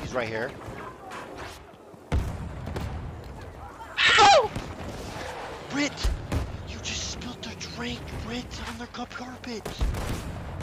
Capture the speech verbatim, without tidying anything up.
He's right here. Ow! Brittt! You just spilled their drink, Brittt, on their cup carpet.